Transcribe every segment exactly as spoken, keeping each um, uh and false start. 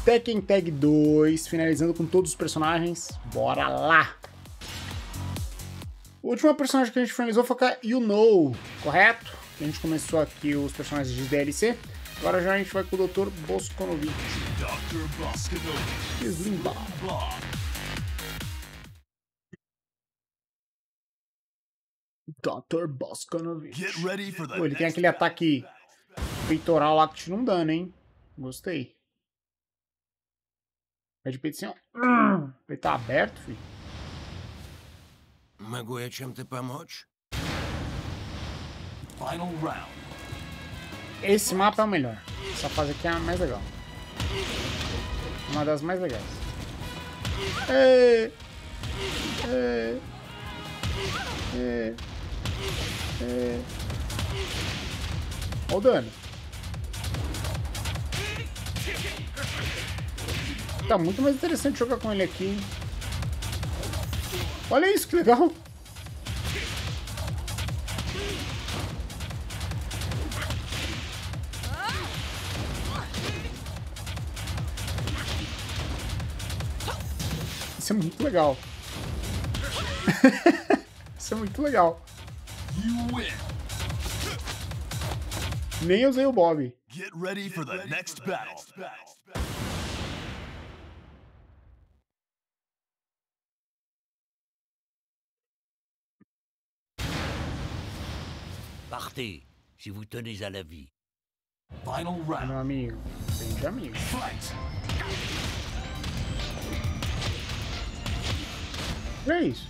Tekken Tag dois, finalizando com todos os personagens. Bora lá! O último personagem que a gente finalizou foi com a Yuno, correto? A gente começou aqui os personagens de D L C. Agora já a gente vai com o doutor Bosconovitch. doutor Bosconovitch. Slimbar. doutor Bosconovitch. Pô, ele tem aquele ataque peitoral lá que te não dano, hein? Gostei. É de peito assim, ó. Ele tá aberto, filho. Могу я чем-то помочь? Final round. Esse mapa é o melhor. Essa fase aqui é a mais legal. Uma das mais legais. É, é, é, é. Olha o dano. Tá muito mais interessante jogar com ele aqui, hein? Olha isso, que legal! Isso é muito legal. Isso é muito legal. Nem usei o Bob. Get ready for the next battle. Partez, si vous tenez à la vie. Final Meu round. amigo. Tem de amigo. Fight. Olha isso.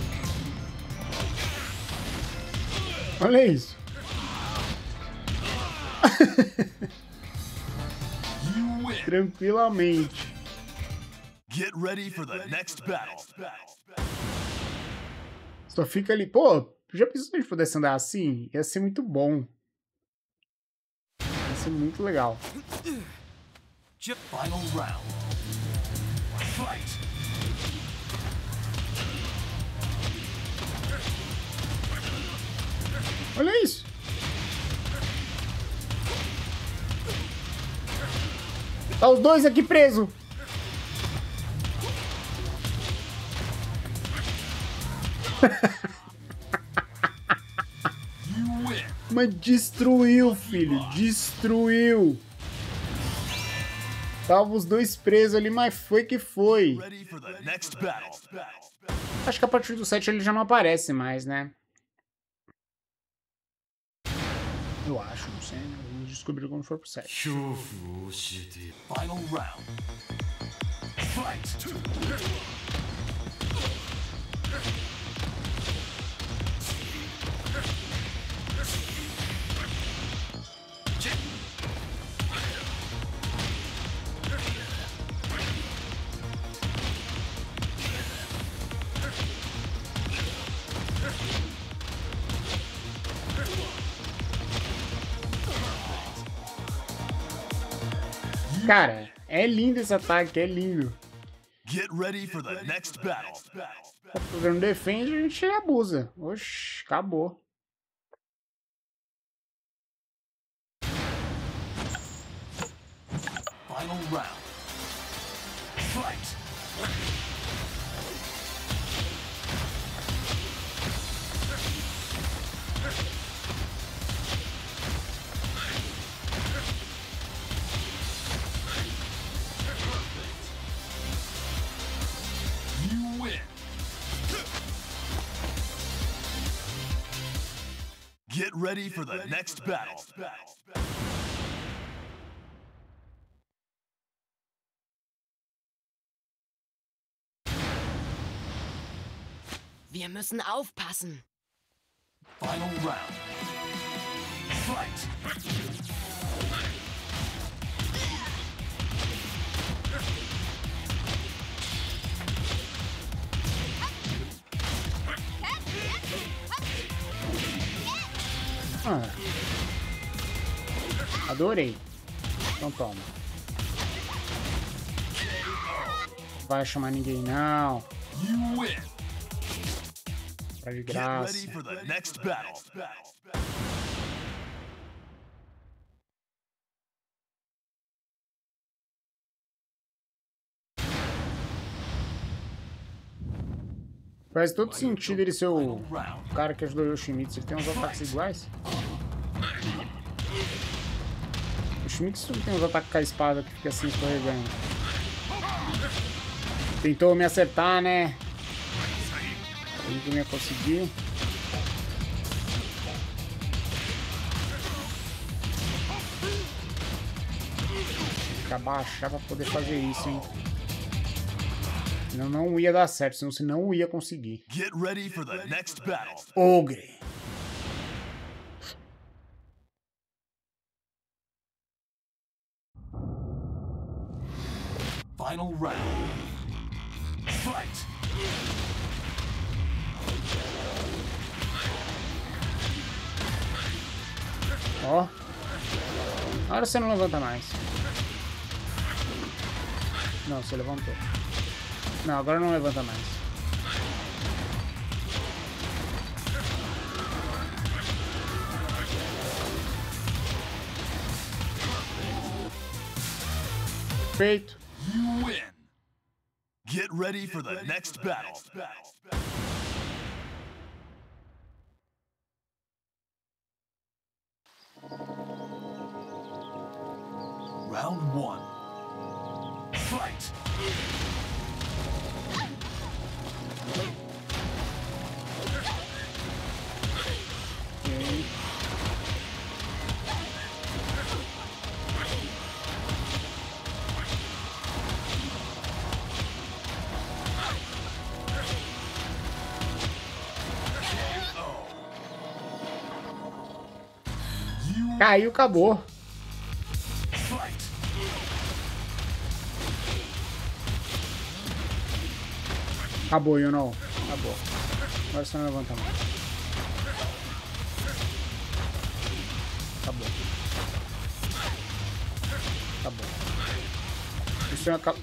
Olha isso. You win. Tranquilamente. Get ready for the next battle. Só fica ali. Pô, já pensou se a gente pudesse andar assim? Ia ser muito bom. Ia ser muito legal. Final round. Fight. Olha isso. Tá os dois aqui presos. You win. Mas destruiu, filho. Destruiu. Tava os dois presos ali, mas foi que foi. Ready for the next battle. Acho que a partir do sete ele já não aparece mais, né? Eu acho, não sei. Né? Vamos descobrir quando for pro sete. Final round. Fight. Cara, é lindo esse ataque, é lindo. Get ready for the next battle. O governo defende, a gente abusa. Oxi, acabou. Final round. Fight. You win. Get ready for the next battle. Wir müssen aufpassen. Final round. Fight. Ah. Adorei. Então toma. Não vai chamar ninguém, não. You win. Tá de Get graça. ready for the next battle. Faz todo sentido ele ser o cara que ajudou o Yoshimitsu. Ele tem uns ataques iguais. O Yoshimitsu tem uns ataques com a espada que fica assim escorregando. Tentou me acertar, né? Ele não ia conseguir. Tem que abaixar pra poder fazer isso, hein? Senão não ia dar certo, senão você não ia conseguir. Get ready for the next battle. Ogre. Final round. Fight. Ó. Agora você não levanta mais. Não, você levantou. Não, agora não levanta mais. Feito. You win. Get ready for the next battle. Round one. Fight. Ok. Caiu, acabou. Acabou, you know. Acabou. Agora você não levanta mais. Acabou. Acabou. O sonho acabou.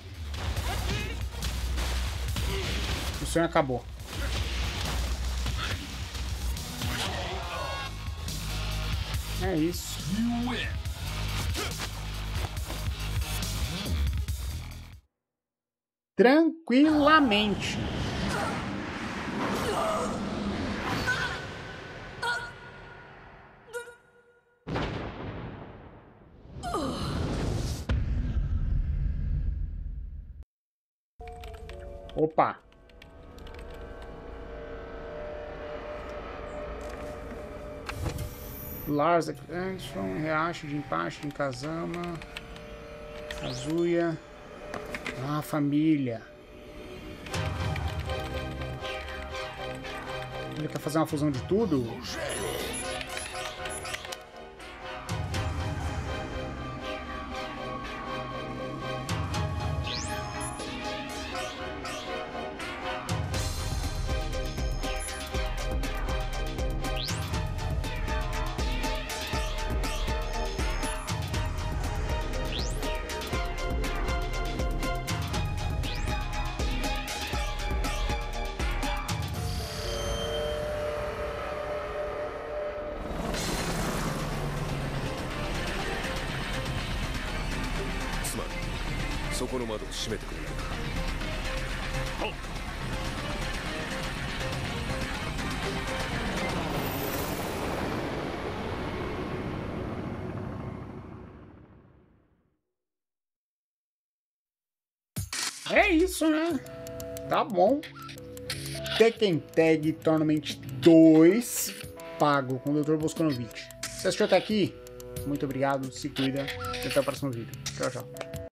O sonho acabou. É isso. Tranquilamente. Opa. Lars Expansion, Riacho de Empache em Kazama, Kazuya. Ah, família. Ele quer fazer uma fusão de tudo? É isso, né? Tá bom. Tekken Tag Tournament dois pago com o doutor Bosconovitch. Você assistiu até aqui? Muito obrigado, se cuida e até o próximo vídeo. Tchau, tchau.